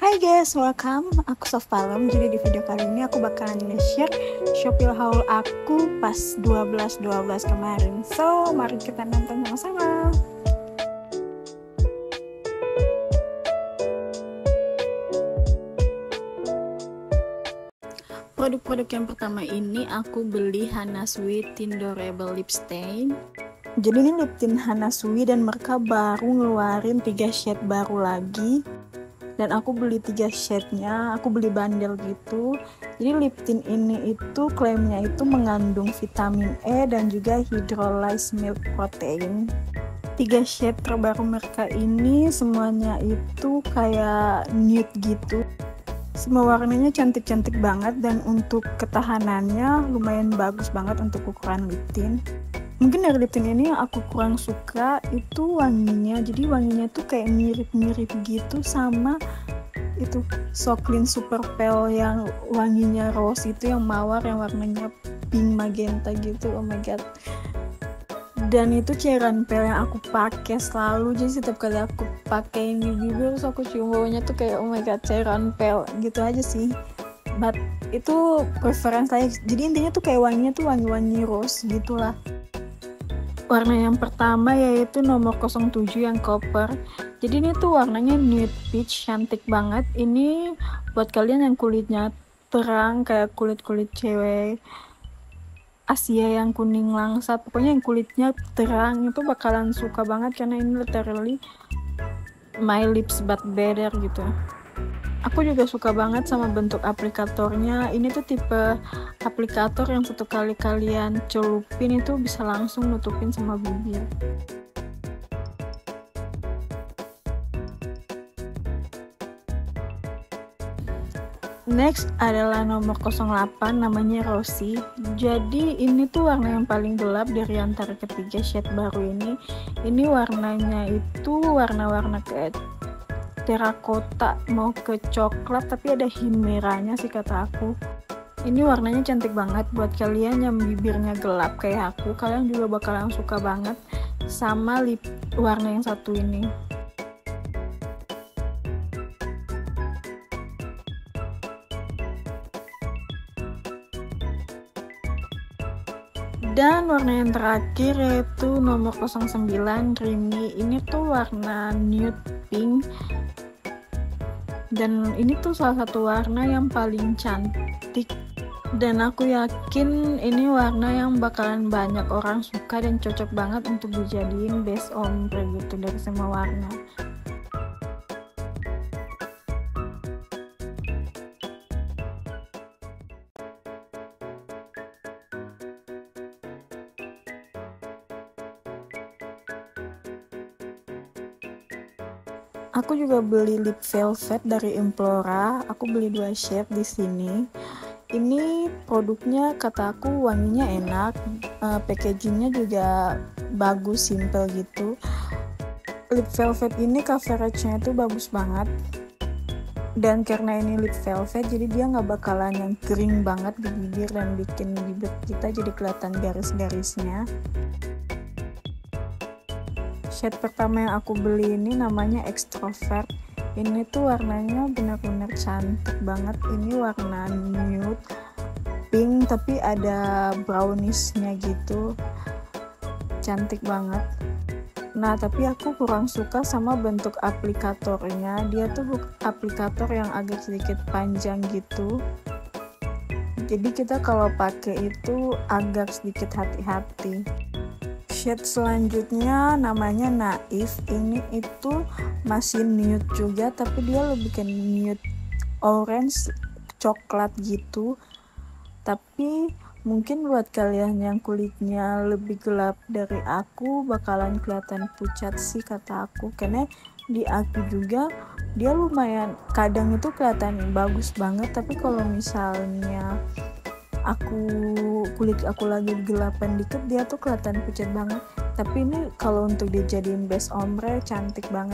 Hai guys, welcome. Aku Sof Palem. Jadi di video kali ini aku bakalan nge-share Shopee haul aku pas 12/12 kemarin. So, mari kita nonton sama-sama. Produk-produk yang pertama ini aku beli Hana Sweet Tindorable Lip Stain. Jadi ini lip tint Hana Sweet dan mereka baru ngeluarin 3 shade baru lagi. Dan aku beli 3 shade-nya, aku beli bandel gitu. Jadi lip tint ini itu klaimnya itu mengandung vitamin E dan juga hydrolyzed milk protein. 3 shade terbaru mereka ini semuanya itu kayak nude gitu. Semua warnanya cantik-cantik banget dan untuk ketahanannya lumayan bagus banget untuk ukuran lip tint. Mungkin dari lip tint ini yang aku kurang suka itu wanginya. Jadi wanginya tuh kayak mirip-mirip gitu sama itu So Clean Super Pale yang wanginya rose itu, yang mawar yang warnanya pink magenta gitu. Oh my god. Dan itu cairan pel yang aku pakai selalu. Jadi setiap kali aku pakai di bibir terus aku cium baunya tuh kayak oh my god, cairan pel gitu aja sih. But itu preference saya. Jadi intinya tuh kayak wanginya tuh wangi-wangi rose gitulah. Warna yang pertama yaitu nomor 07 yang copper. Jadi ini tuh warnanya nude peach, cantik banget. Ini buat kalian yang kulitnya terang kayak kulit-kulit cewek Asia yang kuning langsat. Pokoknya yang kulitnya terang itu bakalan suka banget karena ini literally my lips but better gitu. Aku juga suka banget sama bentuk aplikatornya. Ini tuh tipe aplikator yang satu kali kalian celupin itu bisa langsung nutupin sama bibir. Next adalah nomor 08, namanya Rosy. Jadi ini tuh warna yang paling gelap dari antara ketiga shade baru ini. Ini warnanya itu warna-warna kayak terakota mau ke coklat tapi ada himeranya sih kata aku. Ini warnanya cantik banget buat kalian yang bibirnya gelap kayak aku. Kalian juga bakalan suka banget sama lip warna yang satu ini. Dan warna yang terakhir yaitu nomor 09 Dreamy. Ini tuh warna nude pink. Dan ini tuh salah satu warna yang paling cantik dan aku yakin ini warna yang bakalan banyak orang suka dan cocok banget untuk dijadiin base ombre gitu dari semua warna. Aku juga beli lip velvet dari Implora. Aku beli 2 shade di sini. Ini produknya kata aku wanginya enak, packagingnya juga bagus, simple gitu. Lip velvet ini coveragenya itu bagus banget. Dan karena ini lip velvet, jadi dia nggak bakalan yang kering banget di bibir dan bikin bibir kita jadi kelihatan garis-garisnya. Shade pertama yang aku beli ini namanya Extrovert. Ini tuh warnanya benar-benar cantik banget. Ini warna nude pink tapi ada brownishnya gitu, cantik banget. Nah tapi aku kurang suka sama bentuk aplikatornya. Dia tuh aplikator yang agak sedikit panjang gitu. Jadi kita kalau pakai itu agak sedikit hati-hati. Shade selanjutnya namanya Naif. Ini itu masih nude juga tapi dia lebih ke nude orange coklat gitu. Tapi mungkin buat kalian yang kulitnya lebih gelap dari aku bakalan kelihatan pucat sih kata aku, karena di aku juga dia lumayan kadang itu kelihatan bagus banget, tapi kalau misalnya kulit aku lagi gelapan dikit dia tuh kelihatan pucat banget. Tapi ini kalau untuk dijadiin base ombre cantik banget.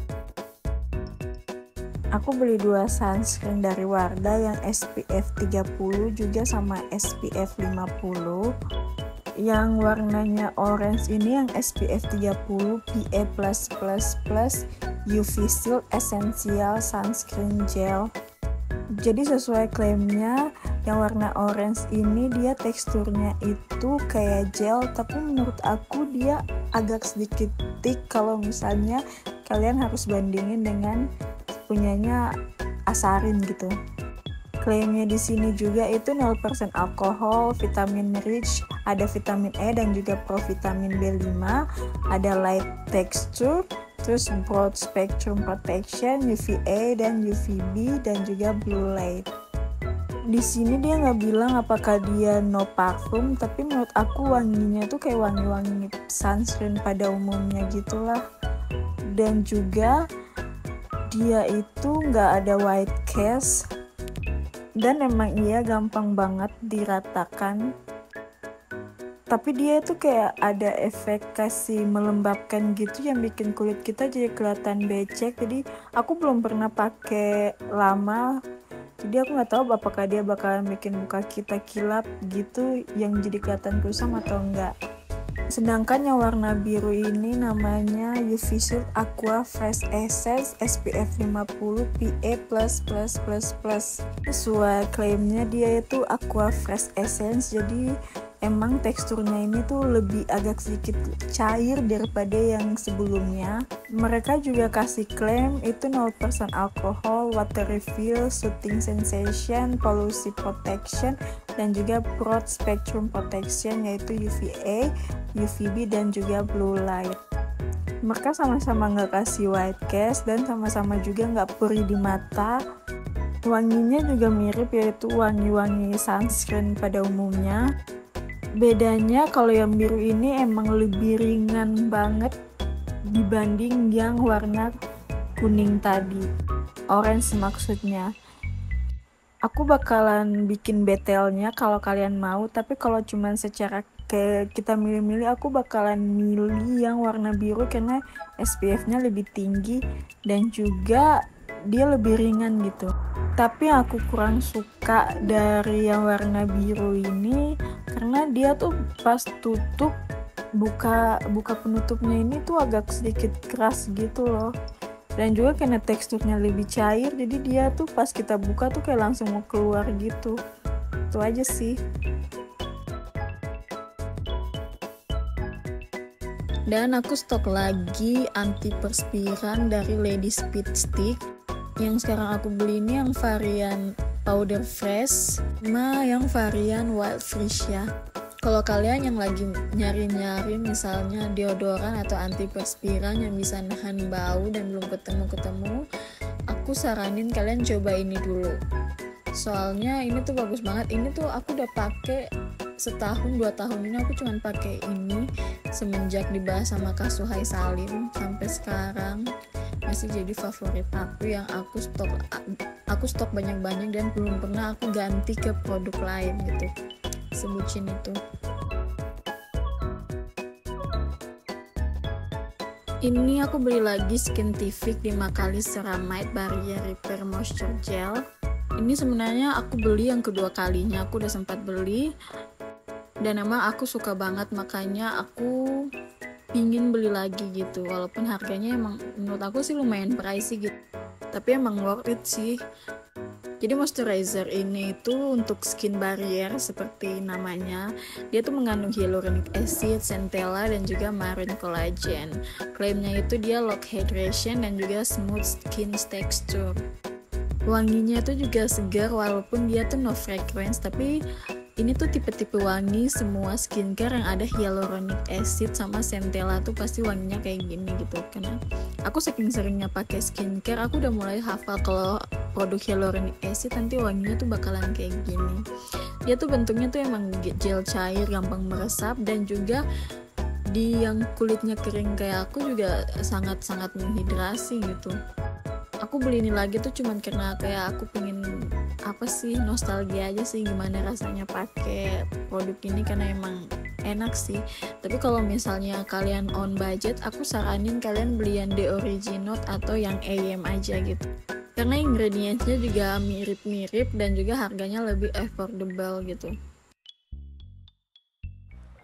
Aku beli 2 sunscreen dari Wardah yang SPF 30 juga sama SPF 50. Yang warnanya orange ini yang SPF 30 PA+++, UV Shield Essential Sunscreen Gel. Jadi sesuai klaimnya, yang warna orange ini dia teksturnya itu kayak gel, tapi menurut aku dia agak sedikit thick kalau misalnya kalian harus bandingin dengan punyanya Asarin gitu. Klaimnya di sini juga itu 0% alkohol, vitamin rich, ada vitamin E dan juga provitamin B5, ada light texture, terus broad spectrum protection, UVA dan UVB dan juga blue light. Di sini dia nggak bilang apakah dia no parfum, tapi menurut aku wanginya tuh kayak wangi-wangi sunscreen pada umumnya gitulah. Dan juga dia itu nggak ada white cast, dan emang iya gampang banget diratakan. Tapi dia tuh kayak ada efek kasih melembabkan gitu yang bikin kulit kita jadi kelihatan becek. Jadi aku belum pernah pakai lama, jadi aku nggak tahu apakah dia bakalan bikin muka kita kilap gitu yang jadi kelihatan kusam atau enggak. Sedangkan yang warna biru ini namanya UV Shield Aqua Fresh Essence SPF 50 PA++++. Sesuai klaimnya dia itu Aqua Fresh Essence, jadi emang teksturnya ini tuh lebih agak sedikit cair daripada yang sebelumnya. Mereka juga kasih klaim itu 0% alkohol, water refill, soothing sensation, pollution protection, dan juga broad spectrum protection yaitu UVA, UVB, dan juga blue light. Mereka sama-sama nggak kasih white cast dan sama-sama juga nggak perih di mata. Wanginya juga mirip yaitu wangi-wangi sunscreen pada umumnya. Bedanya kalau yang biru ini emang lebih ringan banget dibanding yang warna kuning tadi, orange maksudnya. Aku bakalan bikin detailnya kalau kalian mau, tapi kalau cuman secara kita milih-milih, aku bakalan milih yang warna biru karena SPF-nya lebih tinggi dan juga dia lebih ringan gitu. Tapi yang aku kurang suka dari yang warna biru ini karena dia tuh pas tutup buka penutupnya ini tuh agak sedikit keras gitu loh. Dan juga karena teksturnya lebih cair, jadi dia tuh pas kita buka tuh kayak langsung mau keluar gitu. Itu aja sih. Dan aku stok lagi antiperspiran dari Lady Speed Stick. Yang sekarang aku beli ini yang varian powder fresh sama yang varian wild freesia. Kalau kalian yang lagi nyari-nyari misalnya deodoran atau antiperspiran yang bisa nahan bau dan belum ketemu, aku saranin kalian coba ini dulu. Soalnya ini tuh bagus banget. Ini tuh aku udah pakai setahun 2 tahun ini, aku cuman pakai ini semenjak dibahas sama Kak Suhai Salim sampai sekarang masih jadi favorit aku yang aku stok banyak-banyak dan belum pernah aku ganti ke produk lain gitu. Sebutin itu. Ini aku beli lagi Skintific Dermacalis Ceramide Barrier Repair Moisture Gel. Ini sebenarnya aku beli yang kedua kalinya, aku udah sempat beli dan emang aku suka banget, makanya aku pingin beli lagi gitu. Walaupun harganya emang menurut aku sih lumayan pricey gitu, tapi emang worth it sih. Jadi moisturizer ini itu untuk skin barrier seperti namanya. Dia tuh mengandung hyaluronic acid, centella, dan juga marine collagen. Klaimnya itu dia lock hydration dan juga smooth skin texture. Wanginya tuh juga segar walaupun dia tuh no fragrance, tapi ini tuh tipe-tipe wangi semua skincare yang ada hyaluronic acid sama centella tuh pasti wanginya kayak gini gitu. Karena aku saking seringnya pakai skincare, aku udah mulai hafal kalau produk hyaluronic acid nanti wanginya tuh bakalan kayak gini. Dia tuh bentuknya tuh emang gel cair, gampang meresap, dan juga di yang kulitnya kering kayak aku juga sangat-sangat menghidrasi gitu. Aku beli ini lagi tuh cuman karena kayak aku pengen nostalgia aja sih gimana rasanya pakai produk ini, karena emang enak sih. Tapi kalau misalnya kalian on budget, aku saranin kalian beli yang The Original atau yang AM aja gitu, karena ingredientsnya juga mirip-mirip dan juga harganya lebih affordable gitu.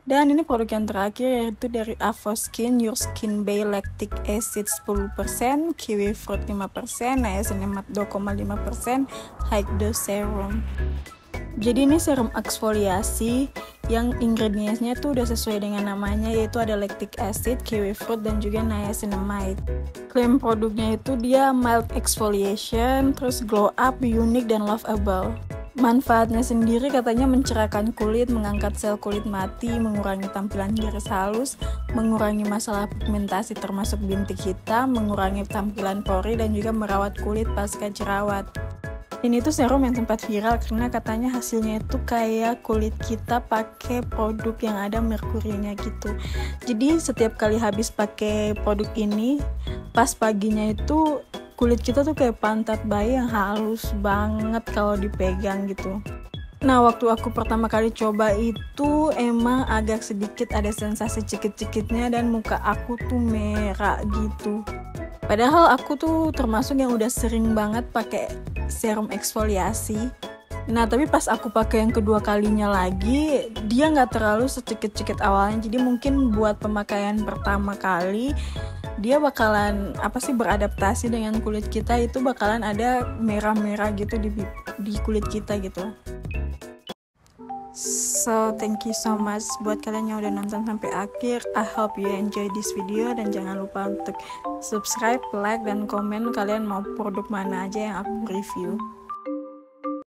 Dan ini produk yang terakhir, yaitu dari Avoskin Your Skin Bay Lactic Acid 10%, Kiwi Fruit 5%, Niacinamide 2,5%, High Dose Serum. Jadi ini serum eksfoliasi yang ingredientsnya tuh udah sesuai dengan namanya, yaitu ada lactic acid, kiwi fruit, dan juga niacinamide. Klaim produknya itu dia mild exfoliation, terus glow up, unique, dan lovable. Manfaatnya sendiri katanya mencerahkan kulit, mengangkat sel kulit mati, mengurangi tampilan garis halus, mengurangi masalah pigmentasi termasuk bintik hitam, mengurangi tampilan pori, dan juga merawat kulit pasca jerawat. Ini tuh serum yang sempat viral karena katanya hasilnya itu kayak kulit kita pakai produk yang ada merkurinya gitu. Jadi setiap kali habis pakai produk ini, pas paginya itu kulit kita tuh kayak pantat bayi yang halus banget kalau dipegang gitu. Nah, waktu aku pertama kali coba itu emang agak sedikit ada sensasi cekit-cekitnya dan muka aku tuh merah gitu. Padahal aku tuh termasuk yang udah sering banget pakai serum eksfoliasi. Nah, tapi pas aku pakai yang kedua kalinya lagi, dia nggak terlalu secekit-cekit awalnya. Jadi mungkin buat pemakaian pertama kali, dia bakalan beradaptasi dengan kulit kita, itu bakalan ada merah-merah gitu di kulit kita gitu. So thank you so much buat kalian yang udah nonton sampai akhir. I hope you enjoy this video, dan jangan lupa untuk subscribe, like, dan komen kalian mau produk mana aja yang aku review.